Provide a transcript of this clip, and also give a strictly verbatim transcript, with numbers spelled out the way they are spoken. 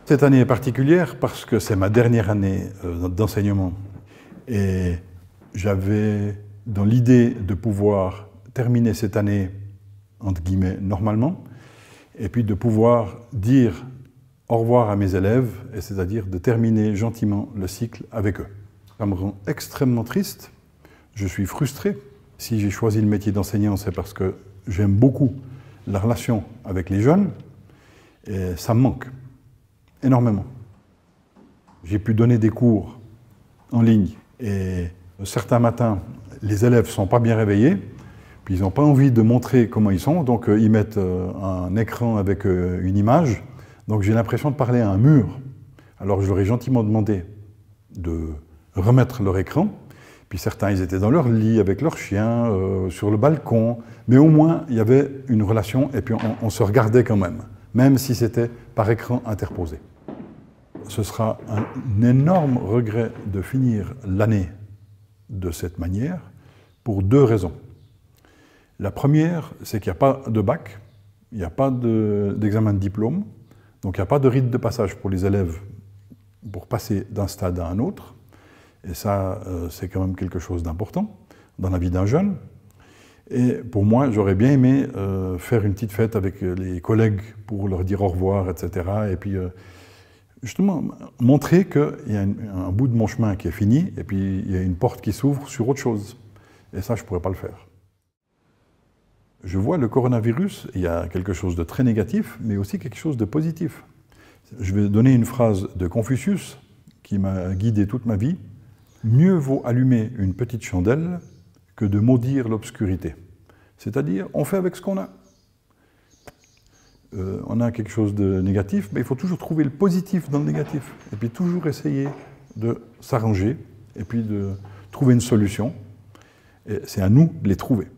Cette année est particulière parce que c'est ma dernière année d'enseignement et j'avais dans l'idée de pouvoir terminer cette année, entre guillemets, normalement, et puis de pouvoir dire au revoir à mes élèves, et c'est-à-dire de terminer gentiment le cycle avec eux. Ça me rend extrêmement triste, je suis frustré. Si j'ai choisi le métier d'enseignant, c'est parce que j'aime beaucoup la relation avec les jeunes, et ça me manque énormément. J'ai pu donner des cours en ligne, et certains matins, les élèves ne sont pas bien réveillés, puis ils n'ont pas envie de montrer comment ils sont, donc euh, ils mettent euh, un écran avec euh, une image, donc j'ai l'impression de parler à un mur. Alors je leur ai gentiment demandé de remettre leur écran, puis certains ils étaient dans leur lit avec leur chien, euh, sur le balcon, mais au moins il y avait une relation et puis on, on se regardait quand même, même si c'était par écran interposé. Ce sera un énorme regret de finir l'année de cette manière, pour deux raisons. La première, c'est qu'il n'y a pas de bac, il n'y a pas d'examen de, de diplôme, donc il n'y a pas de rite de passage pour les élèves pour passer d'un stade à un autre, et ça, euh, c'est quand même quelque chose d'important dans la vie d'un jeune. Et pour moi, j'aurais bien aimé euh, faire une petite fête avec les collègues pour leur dire au revoir, et cetera. Et puis, euh, justement, montrer qu'il y a un, un bout de mon chemin qui est fini, et puis il y a une porte qui s'ouvre sur autre chose. Et ça, je ne pourrais pas le faire. Je vois le coronavirus, il y a quelque chose de très négatif, mais aussi quelque chose de positif. Je vais donner une phrase de Confucius, qui m'a guidé toute ma vie. « Mieux vaut allumer une petite chandelle que de maudire l'obscurité. » C'est-à-dire, on fait avec ce qu'on a. Euh, on a quelque chose de négatif, mais il faut toujours trouver le positif dans le négatif. Et puis toujours essayer de s'arranger, et puis de trouver une solution. Et c'est à nous de les trouver.